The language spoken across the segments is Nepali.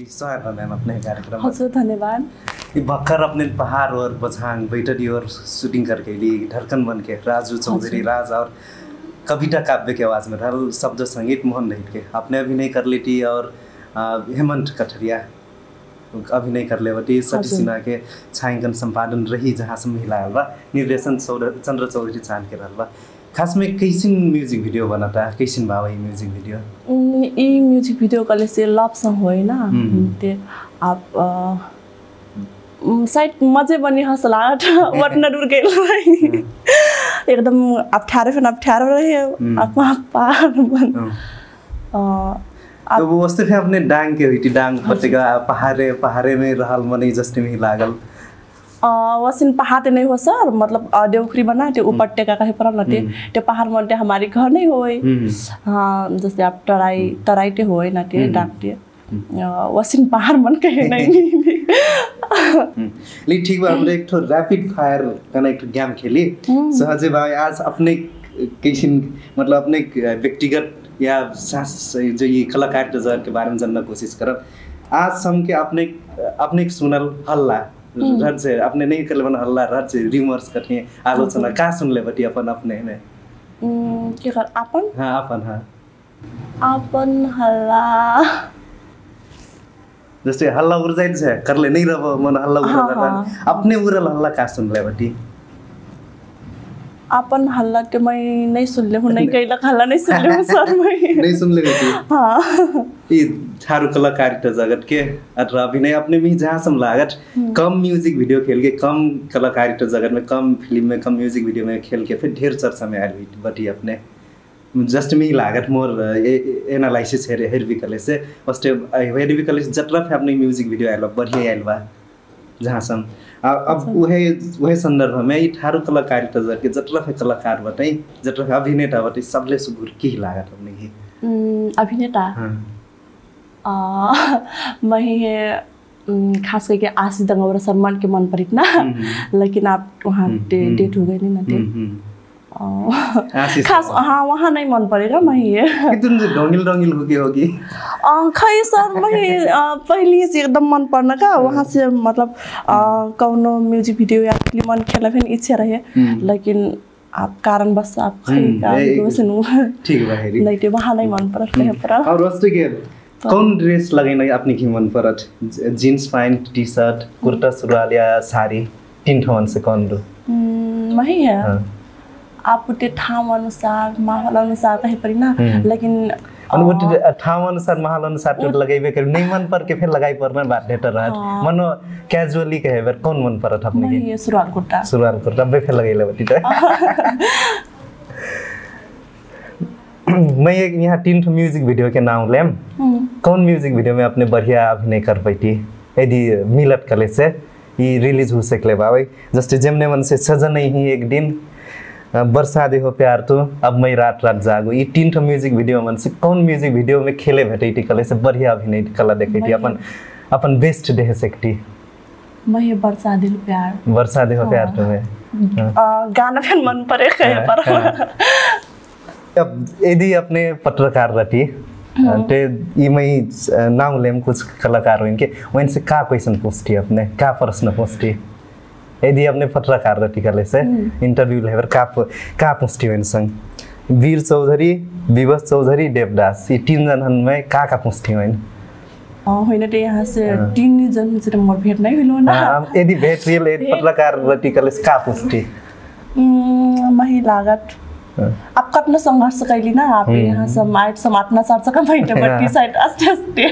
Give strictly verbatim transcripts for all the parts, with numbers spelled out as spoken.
हार्दिक स्वागत है मैम अपने कार्यक्रम में। हजुर धन्यवाद। ये भक्कर अपने पहाड़ और बछांग बैठडी और शूटिंग करके लिए धड़कन बन के राजू चौधरी राज और कविता काव्य के आवाज़ में था शब्द संगीत मोहन रहित के आपने अभिनय कर ली थी और हेमंत कठरिया अभिनय कर ले बटी सती सिन्हा के छायांकन संपादन रही जहाँ से महिला हलवा निर्देशन चंद्र चौधरी चांद के रहलवा खास में कैसिन म्यूजिक वीडियो बनाता कैसिन भाव ये म्यूजिक वीडियो ये म्यूजिक वीडियो कले से लव सॉन्ग होय ना ते आप साइड मजे बनी हसलाट वटना दूर गेल एकदम अठारह फिर अठारह रहे आप पार बन तो वो वस्तु फिर अपने डांग के हुई थी डांग पटेगा पहाड़े पहाड़े में रहल मनी जस्ट में लागल वसिन पहाड़ नहीं हो सर मतलब देवखरी बना थे ऊपर टेका कहीं पर नटे ते पहाड़ मनते हमारी घर नहीं होए हाँ जैसे आप तराई तराई ते होए नटे डांगते वसिन पहाड़ मन कहे नहीं ले ठीक बा हमरे एक तो रैपिड फायर का एक गेम खेली सहजे भाई आज अपने किसिन मतलब अपने व्यक्तिगत या जो ये कलाकार के बारे में जानना कोशिश करब आज हम के अपने अपने सुनल हल्ला रट से अपने नहीं कर ले बना हल्ला रट से रिमर्स करते हैं आलोचना का सुन ले बटी अपन अपने में क्या कर अपन हाँ अपन हाँ अपन हल्ला जैसे हल्ला उड़ जाए से कर ले नहीं रहो मन हल्ला उड़ रहा अपने उड़ल हल्ला का सुन ले बटी अपन हल्ला के मैं नहीं सुन ले हूँ नहीं कहीं लग हल्ला नहीं सुन ले हूँ सर मैं नहीं सुन ले बटी हाँ ये थारू कलाकारिता जगत के अथवा अभिनय अपने भी जहाँ सम लागत कम म्यूजिक वीडियो खेल के कम कलाकारिता जगत में कम फिल्म में कम म्यूजिक वीडियो में खेल के फिर ढेर चर्चा में आई बटी अपने जस्ट में ही लागत मोर एनालिसिस हेरे हेर भी कले से फर्स्ट हेर भी कले जतरा फे अपने म्यूजिक वीडियो आइल बढ़िया आइल बा जहाँ सम अब वह वह संदर्भ में ये थारू कलाकारिता जगत के जतरा फे कलाकार बताई जतरा फे अभिनेता बताई सबले सुगुर की लागत अपने की अभिनेता मैं खास करके आशीष दंगौरा सम्मान के मन पड़ित ना लेकिन आप वहाँ डेट हो गए नहीं ना खास हाँ वहाँ नहीं मन पड़ेगा मैं ये कितने रंगील रंगील होगी होगी खै सर मैं पहले से एकदम मन पड़ना का वहाँ से मतलब कौनो म्यूजिक वीडियो या फिल्म मन खेला फिर इच्छा रहे लेकिन आप कारण बस आप खरीदा सुनो ठीक है नहीं तो वहाँ नहीं मन पड़ा कहीं पर और वस्तु के कौन ड्रेस लगाई अपनी की मन पड़त jeans pant T shirt kurta salwar या साड़ी तीन ठोन से कौन दो वही है आप उठे ठाम अनुसार माहौल अनुसार कहीं पर ना लेकिन अनुबटी ठाम अनुसार माहौल अनुसार तो लगाइबे कर नहीं मन पर के फिर लगाई परना बात डेटर रहत मनो कैजुअली कहे बर कौन मन परत अपने के ये सलवार कुर्ता सलवार कुर्ता बे फिर लगाइले बटी त मैं एक यहाँ तीन ठो म्यूजिक वीडियो के नाम लेम कौन म्यूजिक वीडियो में अपने बढ़िया अभिनय कर पाती यदि मिलत कले से ये रिलीज हो सकले बावे जस्ट जेमने मन से सजन ही एक दिन बरसा दे हो प्यार तो अब मैं रात रात जागो ये तीन ठो म्यूजिक वीडियो मन से कौन म्यूजिक वीडियो में खेले भेटैती कले से बढ़िया अभिनय कला देखैती अपन अपन बेस्ट देह सकती मैं ये बरसा दे हो प्यार बरसा दे हो प्यार तुम्हें गाना फिर मन पड़े कहे पर अब यदि अपने पत्रकार रटी ते ये मैं नाम लेम कुछ कलाकार हो इनके वहीं से का क्वेश्चन पूछती अपने का प्रश्न पूछती यदि अपने पत्रकार रटी कले से इंटरव्यू लेवर का का पूछती वन संग वीर चौधरी विवश चौधरी देवदास ये तीन जन में का का पूछती वन होइन ते यहाँ से तीन जन से मोर भेट नहीं हुलो ना यदि भेट रियल पत्रकार रटी कले से का पूछती महिलागत आप कतना संघर्ष कैली ना आप यहाँ समाज समातना सर्च का बैठे बट्टी साइड आस्ते आस्ते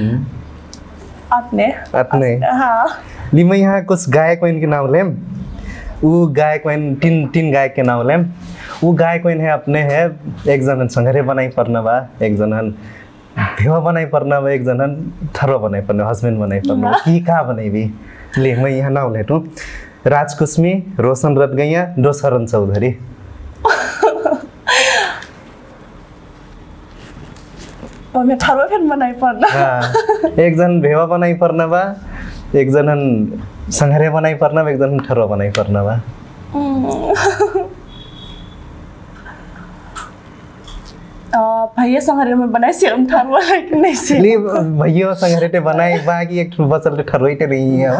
अपने अपने हाँ ली मैं यहाँ कुछ गायक वैन के नाम लेम वो गायक वैन तीन तीन गायक के नाम लेम वो गायक वैन है अपने है एक जन संघरे बनाई पड़ना बा एक जन भेवा बनाई पड़ना बा एक जन थरो बनाई पड़ना हस्बैंड बनाई पड़ना की का बनाई भी ले मैं यहाँ नाम ले तो राजकुसमी रोशन रतगैया दोसरन चौधरी मैं थरो फिर बनाई पड़ना एक जन भेवा बनाई पड़ना बा एक जनन संघरे बनाई पड़ना बा एक जन थरो बनाई पड़ना बा भैया संगरे में बनाई सिरम थार वाला कि नहीं से ले भैया संगरे ते बनाई बाकी एक बसल ठरोई ते रही है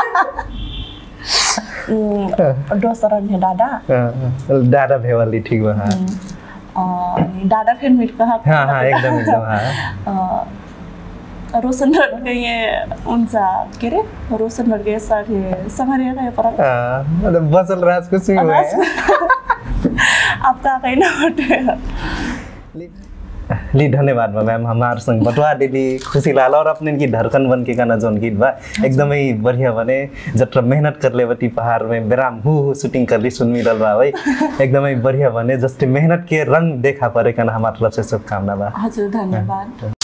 दोसर ने दादा दादा भेवाली ठीक बा हां अ दादा फिर मिट कहा हां हां एकदम एकदम हां रोशन लड़के ये उनसा के रे रोशन लड़के सारे संगरे का पर हां मतलब बसल राज कुछ ही हुआ है आपका कहीं ना हटे ली धन्यवाद मैम हमारे संग बटवा दिली खुशी लाल और अपने की धड़कन बन के गाना जोन गीत बा एकदम ही बढ़िया बने जब मेहनत कर ले बती पहाड़ में बेराम हु हु शूटिंग कर ली सुन मिलल बा भाई एकदम ही बढ़िया बने जस्ट मेहनत के रंग देखा परे कना हमार तरफ से शुभकामना बा हजुर धन्यवाद।